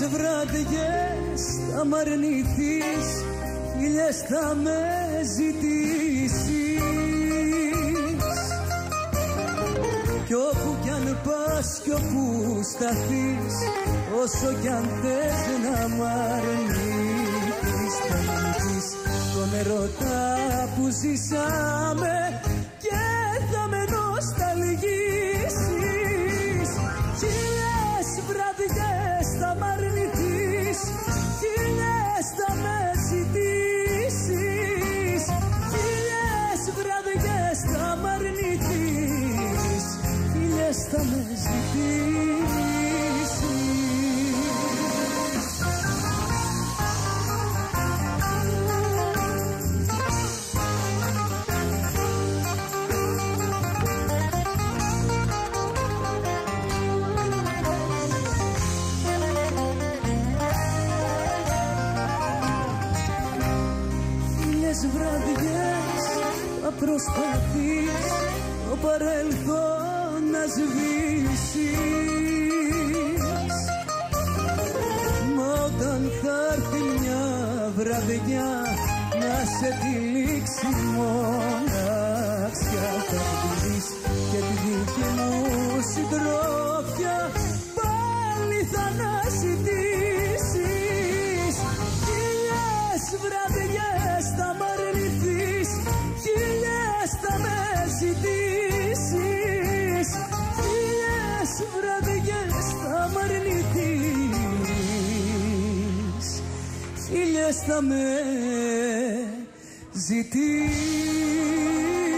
βραδιές θα μ' αρνηθείς, χίλιες θα με ζητήσεις. Κι όπου κι αν πας κι όπου σταθείς, όσο κι αν θες να μ' αρνηθείς, θα αρνηθείς τον ερωτά που ζήσαμε και θα με νοσταλγήσεις. Χίλιες βραδιές θα μ' αρνηθείς, χίλιες θα με ζητήσεις. Χίλιες βραδιές θα μ' αρνηθείς, χίλιες θα με ζητήσεις. Βραδιές θα προσπαθείς το παρελθόν να σβήσεις. Μα όταν θα έρθει μια βραδιά να σε τυλίξει μοναξιά, θα δεις και τη δική μου συντρόφια πάλι θα αναζητήσεις. Χίλιες βραδιές θα μ' αρνηθείς, χίλιες θα με ζητήσεις. Χίλιες βραδιές θα μ' αρνηθείς, χίλιες θα με ζητήσεις.